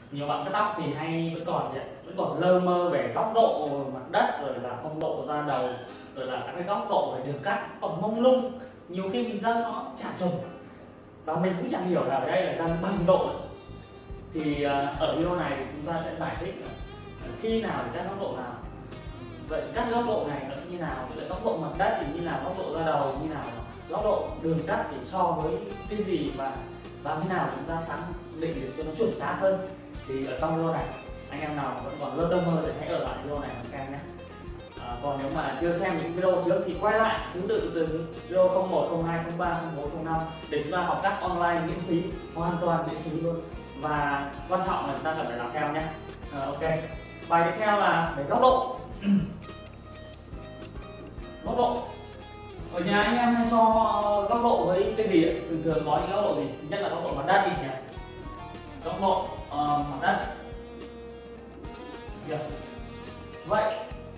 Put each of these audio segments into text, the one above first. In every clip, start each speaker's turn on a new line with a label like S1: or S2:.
S1: nhiều bạn cắt tóc thì hay vẫn còn lơ mơ về góc độ mặt đất, rồi là không độ ra đầu, rồi là các cái góc độ về đường cắt còn mông lung, nhiều khi mình dâng nó chả chuẩn và mình cũng chẳng hiểu là ở đây là dâng bao nhiêu độ. Thì ở video này thì chúng ta sẽ giải thích là khi nào thì các góc độ nào, vậy các góc độ này nó sẽ như nào, vậy góc độ mặt đất thì như nào, góc độ ra đầu như nào, góc độ đường cắt thì so với cái gì và làm thế nào để chúng ta xác định được cho nó chuẩn xác hơn. Thì ở trong video này anh em nào vẫn còn lơ mơ thì hãy ở lại video này mà xem nhé. Còn nếu mà chưa xem những video trước thì quay lại thứ tự từ video 01, 02, 03, 04, 05 để chúng ta học cách online miễn phí, hoàn toàn miễn phí luôn. Và quan trọng là chúng ta cần phải làm theo nhé. Ok, bài tiếp theo là về góc độ. Góc độ ở nhà anh em hay so góc độ với cái gì ấy? Thường thường có những góc độ gì? Thứ nhất là góc độ mặt đất nhỉ, góc độ mặt đất. Vậy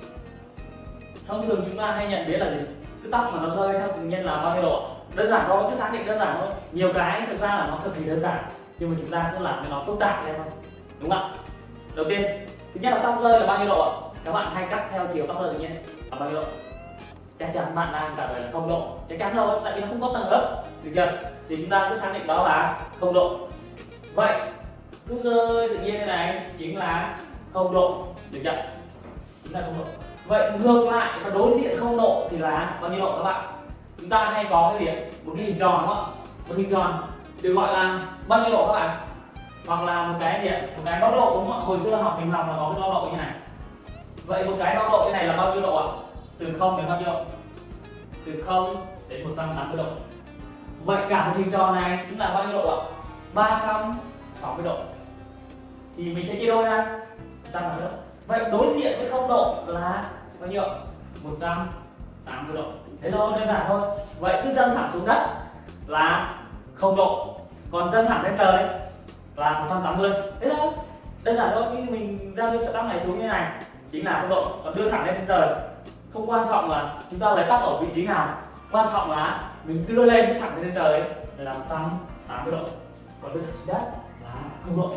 S1: thông thường chúng ta hay nhận biết là gì? Cái tóc mà nó rơi theo tự nhiên là bao nhiêu độ? Đơn giản thôi, cứ xác định đơn giản thôi. Nhiều cái thực ra là nó cực kỳ đơn giản, nhưng mà chúng ta cứ làm cho nó phức tạp lên thôi, đúng không ạ? Đầu tiên, thứ nhất là tóc rơi là bao nhiêu độ ạ? Các bạn hay cắt theo chiều tóc rơi tự nhiên là bao nhiêu độ? Chắc chắn bạn đang trả lời là 0 độ, chắc chắn rồi, tại vì nó không có tầng lớp, được chưa? Thì chúng ta cứ xác định đó là 0 độ. Vậy cứ rơi tự nhiên thế này chính là 0 độ, được chưa? Chính là 0 độ. Vậy ngược lại và đối diện 0 độ thì là bao nhiêu độ các bạn? Chúng ta hay có cái gì? Một cái hình tròn đúng không? Một hình tròn được gọi là bao nhiêu độ các bạn? Hoặc là một cái gì ạ? Một cái đo độ đúng không? Hồi xưa học hình học là có cái đo độ như này. Vậy một cái đo độ như này là bao nhiêu độ ạ? Từ 0 đến bao nhiêu độ? Từ 0 đến 180 độ. Vậy cả một hình tròn này chính là bao nhiêu độ ạ? 360 độ. Thì mình sẽ chia đôi ra 180 độ. Vậy đối diện với 0 độ là bao nhiêu? 180 độ. Thế thôi, đơn giản thôi. Vậy cứ dâng thẳng xuống đất là 0 độ, còn dâng thẳng lên trời là 180. Thế thôi, đơn giản thôi. Như mình dâng sợi tóc này xuống như này chính là 0 độ, còn đưa thẳng lên trên trời. Không quan trọng là chúng ta lấy tóc ở vị trí nào, quan trọng là mình đưa lên thẳng lên trời ấy, là 180 độ, còn đưa thẳng xuống đất là 0 độ.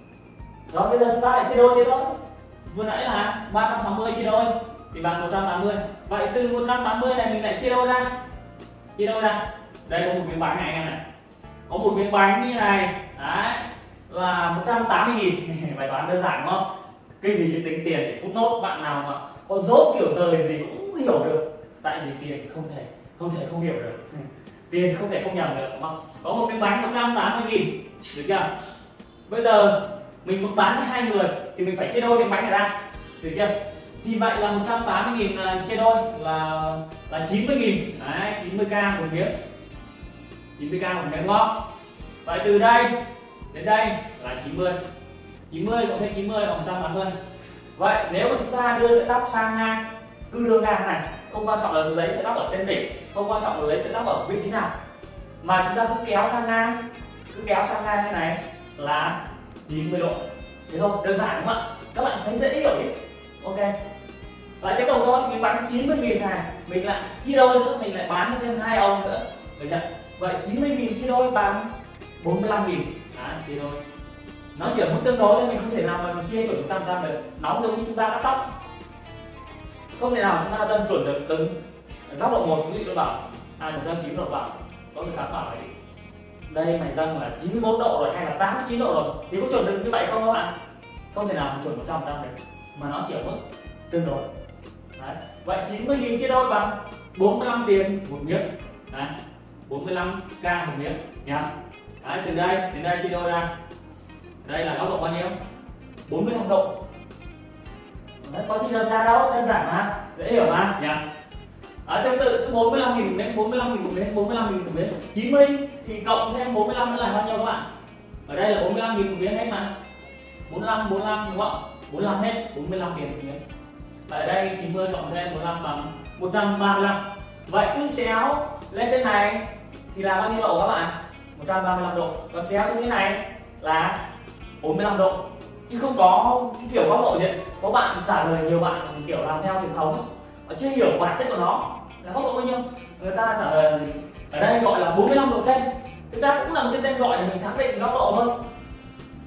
S1: Rồi bây giờ chúng ta lại chia đôi thế thôi. Vừa nãy là 360 chia đôi thì bằng 180. Vậy từ 180 này mình lại chia đôi ra. Chia đôi ra. Đây có một miếng bánh này anh em này. Có một miếng bánh như này. Đấy. Là 180.000. Bài toán đơn giản đúng không? Cái gì tính tiền để phút nốt, bạn nào mà có dốt kiểu rời gì cũng hiểu được. Tại vì tiền không thể không hiểu được. Tiền không thể không nhầm được đúng không? Có một miếng bánh 180.000, được chưa? Bây giờ mình muốn bán cho 2 người thì mình phải chia đôi miếng bánh này ra, được chưa? Thì vậy là 180.000 chia đôi là 90.000. Đấy, 90k một miếng. 90k một miếng đúng không? Vậy từ đây đến đây là 90. 90 cộng thêm 90 bằng 180. Vậy nếu mà chúng ta đưa sợi tóc sang ngang, cứ đưa ngang này, không quan trọng là lấy sợi tóc ở trên đỉnh, không quan trọng là lấy sợi tóc ở vị trí nào, mà chúng ta cứ kéo sang ngang như này là 90 độ. Thế thôi, đơn giản đúng không ạ? Các bạn thấy dễ hiểu đi. Ok. Lại tiếp tục thôi, mình bán 90.000 này, mình lại chia đôi nữa, mình lại bán thêm 2 ông nữa. Được chưa? Vậy 90.000 chia đôi bằng 45.000. Đấy, chia đôi. Nó chỉ ở mức tương đối thôi, mình không thể nào mà mình chia chuẩn 100% được. Nó giống như chúng ta cắt tóc. Không thể nào chúng ta dâng chuẩn được từng góc độ 1, ví dụ tôi bảo một dâng 90 độ bảo, có người khác bảo là đây mày dâng là 91 độ rồi hay là 89 độ rồi thì có chuẩn được như vậy không các bạn? Không thể nào chuẩn 100% được, mà nó chỉ ở mức tương đối. Đấy. Vậy 90.000 chia đôi bằng 45 tiền một miếng. Đấy. 45k một miếng nhá. Đấy, từ đây đến đây chia đôi ra. Đây là góc độ bao nhiêu? 45 độ. Đấy, có gì đơn ra đâu, đơn giản mà, dễ hiểu mà nhỉ. Tương tự cứ 45.000 một miếng, 45.000 một miếng, 45.000 một miếng. 90 thì cộng thêm 45 nữa là bao nhiêu các bạn? Ở đây là 45.000 một miếng hết mà. 45 đúng không? 45 hết, 45 tiền một miếng. Và ở đây 90 cộng thêm 45 bằng 135. Vậy cứ xéo lên trên này thì là bao nhiêu độ các bạn? 135 độ. Còn xéo xuống như này là 45 độ. Chứ không có cái kiểu góc độ gì. Có bạn trả lời, nhiều bạn kiểu làm theo truyền thống ấy, họ chưa hiểu bản chất của nó là góc độ bao nhiêu. Người ta trả lời là gì? Ở đây gọi là 45 độ trên. Thực ra cũng là một cái tên gọi để mình xác định góc độ thôi.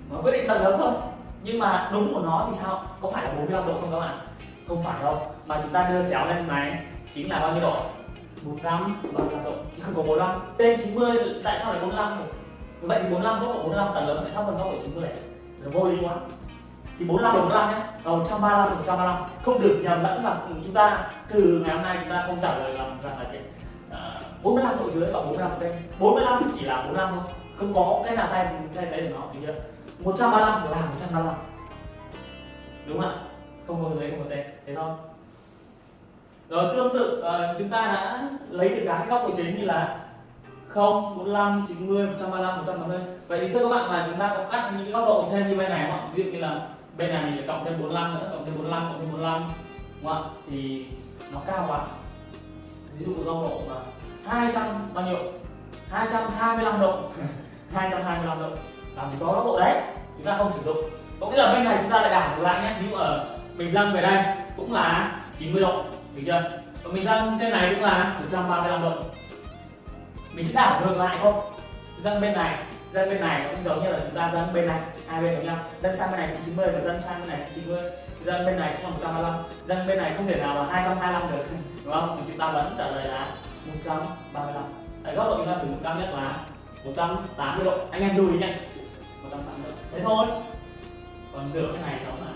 S1: nó quyết định tầng lớp thôi. Nhưng mà đúng của nó thì sao, có phải là 45 độ không các bạn? Không phải đâu, mà chúng ta đưa xéo lên này chính là bao nhiêu độ? 135 độ, chứ không có 45. Trên 90 tại sao lại 45 được? Vậy thì 45 góc độ 45 tầng lớp lại thấp hơn góc độ 90 này, nó vô lý quá. Thì 45 độ 45 nhé, 135 không được nhầm lẫn. Và chúng ta từ ngày hôm nay chúng ta không trả lời rằng là cái 45 độ dưới và 45 độ trên. 45 chỉ là 45 thôi, không có cái nào thay thế được nó, được chưa? 135 là 135, đúng không ạ? Không có dưới không có trên, thế thôi. Rồi tương tự chúng ta đã lấy được các góc độ chính như là 0, 45, 90, 135, 180. Vậy thì thưa các bạn là chúng ta có cắt những góc độ thêm như bên này không? Ví dụ như là bên này mình cộng thêm 45 nữa, cộng thêm 45, cộng thêm 45, đúng không ạ? Thì nó cao quá. Ví dụ góc độ mà 200 bao nhiêu? 225 độ. 225 độ. Làm gì có góc độ đấy, chúng ta không sử dụng. Có nghĩa là bên này chúng ta lại đảo ngược lại nhé. Ví dụ ở mình dâng về đây cũng là 90 độ, được chưa? Và mình dâng trên này cũng là 135 độ. Mình sẽ đảo ngược lại không? Dâng bên này cũng giống như là chúng ta dâng bên này, hai bên giống nhau. Dâng sang bên này cũng 90 và dâng sang bên này cũng 90. Dâng bên này cũng là 135, dâng bên này không thể nào là 225 được, đúng không? Thì chúng ta vẫn trả lời là 135. Tại góc độ chúng ta sử dụng cao nhất là 180 độ. Anh em lưu ý nhé, 180 độ. Thế thôi. Còn nửa cái này giống là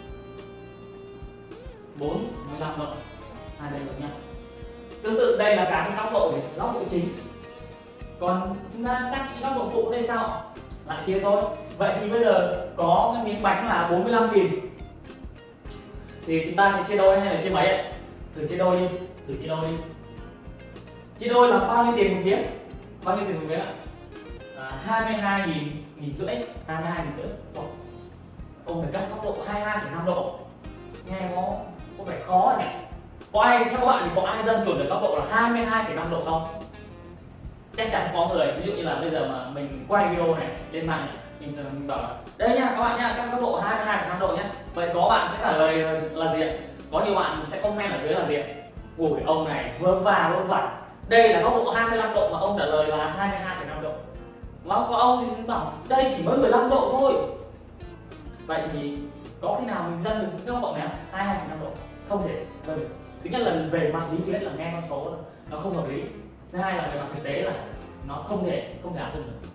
S1: 45 độ, hai bên giống nhau. Tương tự đây là các cái góc độ này, góc độ chính. Còn chúng ta cắt những góc độ phụ đây sao? Lại chia thôi. Vậy thì bây giờ có cái miếng bánh là 45.000 thì chúng ta sẽ chia đôi hay là chia mấy ạ? Thử chia đôi đi, Chia đôi là bao nhiêu tiền một miếng? Bao nhiêu tiền một miếng ạ? 22.000, 1.500, 22.500. Ông phải cắt góc độ 22,5 độ. Nghe có vẻ khó nhỉ? Có ai theo các bạn thì có ai dâng chuẩn được góc độ là 22,5 độ không? Chắc chắn có người. Ví dụ như là bây giờ mà mình quay video này lên mạng, mình bảo là đây nha các bạn nha, các góc độ 22,5 độ nhé. Vậy có bạn sẽ trả lời là gì ạ? Có nhiều bạn sẽ comment ở dưới là gì ạ? Ủi ông này vớ vẩn. Đây là góc độ 25 độ mà ông trả lời là 22,5 độ. Đúng không? Có ông thì bảo đây chỉ mới 15 độ thôi. Vậy thì có khi nào mình dâng được cái góc độ này 22,5 độ? Không thể. Thứ nhất là về mặt lý thuyết là nghe con số nó không hợp lý. Thứ hai là về mặt thực tế là nó không thể áp dụng được.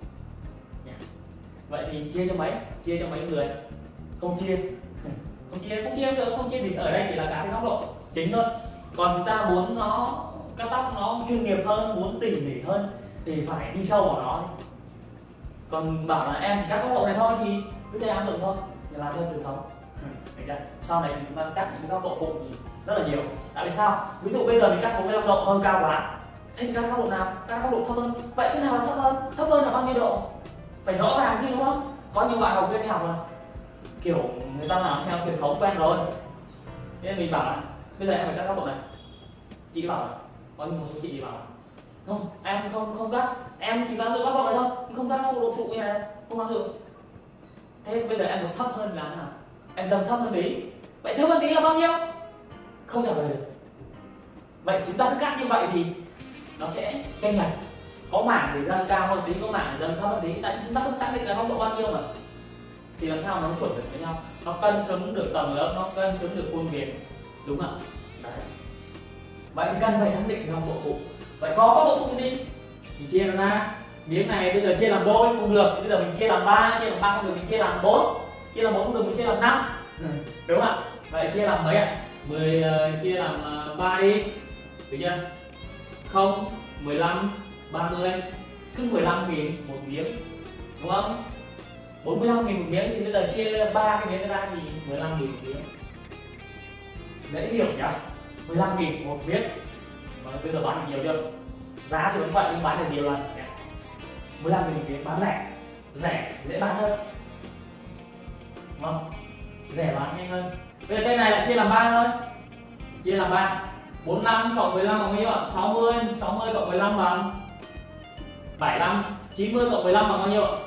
S1: Vậy thì chia cho mấy người? Không chia được, không chia thì ở đây chỉ là các cái góc độ chính thôi. Còn chúng ta muốn nó cắt tóc nó chuyên nghiệp hơn, muốn tỉ mỉ hơn thì phải đi sâu vào nó. Còn bảo là em chỉ cắt góc độ này thôi thì cứ thế áp dụng thôi, thì làm theo truyền thống. Sau này chúng ta cắt những góc độ phụ thì rất là nhiều. Tại vì sao? Ví dụ bây giờ mình cắt 45 độ hơi cao quá, thế thì cắt góc độ nào? Cắt góc độ thấp hơn. Vậy thế nào là thấp hơn? Thấp hơn là bao nhiêu độ? Phải rõ ràng chứ, đúng không? Có nhiều bạn học viên đi học là kiểu người ta làm theo truyền thống quen rồi, nên mình bảo là bây giờ em phải cắt góc độ này. Chị bảo là có một số chị bảo là không, em không cắt, em chỉ áp dụng góc độ này thôi, không cắt góc độ phụ như này, không áp dụng. Thế bây giờ em muốn thấp hơn là nào? Em dâng thấp hơn tí. Vậy thấp hơn tí là bao nhiêu? Không trả lời được. Vậy chúng ta cứ cắt như vậy thì nó sẽ chênh lệch. Có mảng thì dâng cao hơn tí, có mảng dâng thấp hơn tí. Tại chúng ta không xác định là góc độ bao nhiêu mà. Thì làm sao nó chuẩn được với nhau? Nó cân xứng được tầng lớp, nó cân xứng được khuôn viên, đúng không ạ? Đấy. Vậy thì cần phải xác định góc độ phụ. Vậy có góc độ phụ gì? Mình chia nó ra. Miếng này bây giờ chia làm đôi không được, bây giờ mình chia làm 3, chia làm 3 không được, mình chia làm 4. Chia làm 4 không được, mình chia làm 5. Đúng không ạ? Vậy chia làm mấy ạ? 10 chia làm 3 đi. Được chưa? 0, 15, 30. Cứ 15.000 một miếng. Đúng không? 45.000 một miếng thì bây giờ chia 3 cái miếng ra thì 15.000 một miếng. Dễ hiểu nhỉ? 15.000 một miếng. Và bây giờ bán được nhiều chưa? Giá thì vẫn vậy nhưng bán được nhiều lần. 15.000 một miếng bán rẻ, dễ bán hơn. Đúng không? Rẻ bán nhanh hơn. Bây giờ cái này lại chia làm 3 thôi. Chia làm 3. 45 cộng 15 bằng bao nhiêu ạ? 60. 60 cộng 15 bằng 75. 90 cộng 15 bằng bao nhiêu ạ?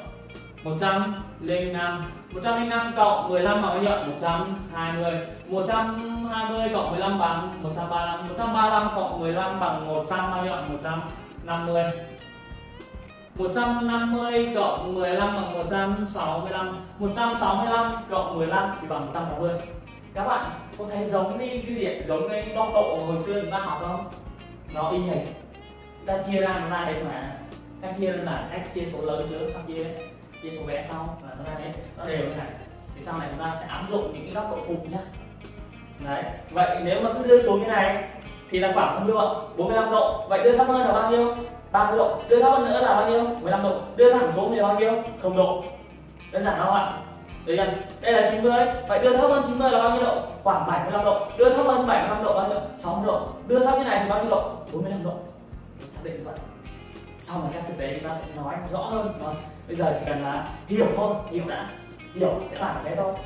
S1: 105. 105 cộng 15 bằng bao nhiêu ạ? 120. 120 cộng 15 bằng 135. 135 cộng 15 bằng 100 bao nhiêu ạ? 150. 150 cộng 15 bằng 165. 165 cộng 15 thì bằng 160. Các bạn có thấy giống cái gì, giống cái đo độ hồi xưa chúng ta học không? Nó y hệt. Ta chia ra nó ra đấy mà. Cách chia là cách chia số lớn trước, xong chia số bé sau và nó ra đấy, nó đều như này. Thì sau này chúng ta sẽ áp dụng những cái góc độ phụ nhá. Đấy. Vậy nếu mà cứ đưa xuống như này thì là khoảng bao nhiêu ạ? 45 độ. Vậy đưa thấp hơn là bao nhiêu? 30 độ. Đưa thấp hơn nữa là bao nhiêu? 15 độ. Đưa thẳng xuống thì bao nhiêu? 0 độ. Đơn giản không ạ? Đây là 90. Vậy đưa thấp hơn 90 là bao nhiêu độ? Khoảng 75 độ. Đưa thấp hơn 75 độ bao nhiêu? 60 độ. Đưa thấp như này thì bao nhiêu độ? 45 độ. Xác định như vậy. Sau này các thực tế chúng ta sẽ nói rõ hơn. Bây giờ chỉ cần là hiểu thôi, hiểu đã. Hiểu sẽ làm cái thôi.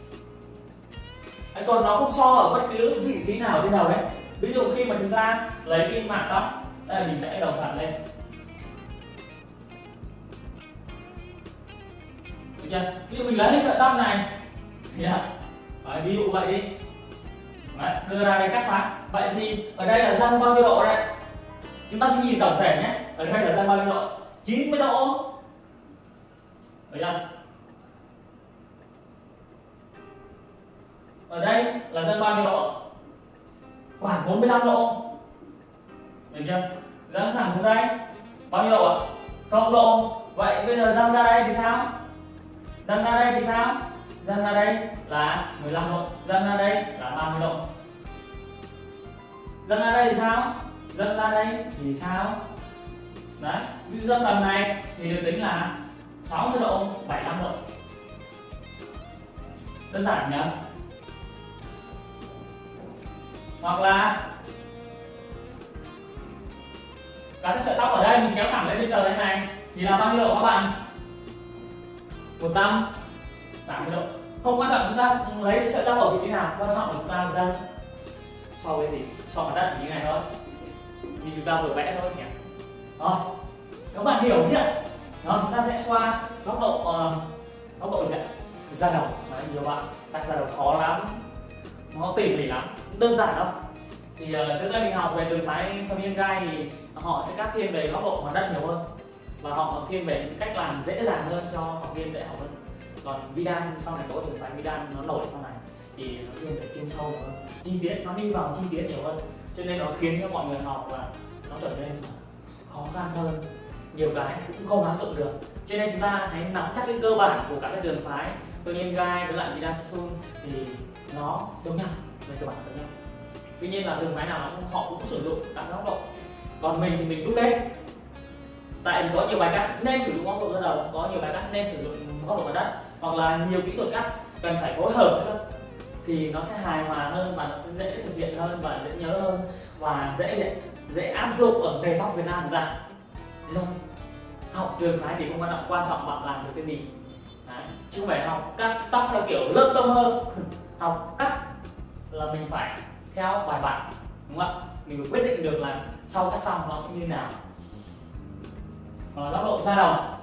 S1: Còn nó không so ở bất cứ vị trí nào trên đầu đấy. Ví dụ khi mà chúng ta lấy cái mảng tóc, đây là mình vẽ đầu thẳng lên, được chưa? Ví dụ mình lấy sợi tóc này, ví dụ vậy đi, đấy, đưa ra đây cắt phá. Vậy thì ở đây là răng bao nhiêu độ đây? Chúng ta sẽ nhìn tổng thể nhé. Ở đây là răng bao nhiêu độ? 90 độ, được chưa? Ở đây là răng bao nhiêu độ? Khoảng 45 độ, được chưa? Răng thẳng xuống đây bao nhiêu độ ạ? 0 độ. Vậy bây giờ răng ra đây thì sao? Răng ra đây thì sao? Răng ra đây là 15 độ. Răng ra đây là 30 độ. Răng ra đây thì sao? Răng ra đây thì sao? Đấy, ví dụ răng tầm này thì được tính là 60 độ, 75 độ. Đơn giản nhỉ? Hoặc là các cái sợi tóc ở đây mình kéo thẳng lên trên trời thế này thì là bao nhiêu độ các bạn? 180 độ. Không quan trọng chúng ta lấy sợi tóc ở vị trí nào, quan trọng là chúng ta dâng so với gì? So với đất như này thôi, như chúng ta vừa vẽ thôi nhỉ. Rồi, các bạn hiểu chưa? Rồi, chúng ta sẽ qua góc độ gì ạ? Da đầu. Đấy, nhiều bạn đặt da đầu khó lắm, nó tỉ mỉ lắm, đơn giản đâu. Thì trước đây mình học về trường phái Thâm Niên Gai thì họ sẽ cắt thiên về góc độ mặt đất nhiều hơn và họ thiên về những cách làm dễ dàng hơn cho học viên dễ học hơn. Còn Vidan sau này có trường phái Vidan nó nổi sau này thì nó thiên về chuyên sâu hơn, chi tiết, nó đi vào chi tiết nhiều hơn, cho nên nó khiến cho mọi người học và nó trở nên khó khăn hơn, nhiều cái cũng không áp dụng được. Cho nên chúng ta hãy nắm chắc cái cơ bản của các cái trường phái Thâm Niên Gai với lại Vidan Sasun thì nó giống nhau, về cơ bản giống nhau. Tuy nhiên là trường phái nào họ cũng sử dụng các góc độ. Còn mình thì mình đúc kết. Tại vì có nhiều bài cắt nên sử dụng góc độ ra đầu, có nhiều bài cắt nên sử dụng góc độ mặt đất, hoặc là nhiều kỹ thuật cắt cần phải phối hợp nữa thì nó sẽ hài hòa hơn và nó sẽ dễ thực hiện hơn và dễ nhớ hơn và dễ áp dụng ở nghề tóc Việt Nam chúng ta. Thế thôi. Học trường phái thì không quan trọng bạn làm được cái gì. Đấy. Chứ không phải học cắt tóc theo kiểu lớp tông hơn. Học cắt là mình phải theo bài bản, đúng không ạ? Mình phải quyết định được là sau cắt xong nó sẽ như nào. Góc độ da đầu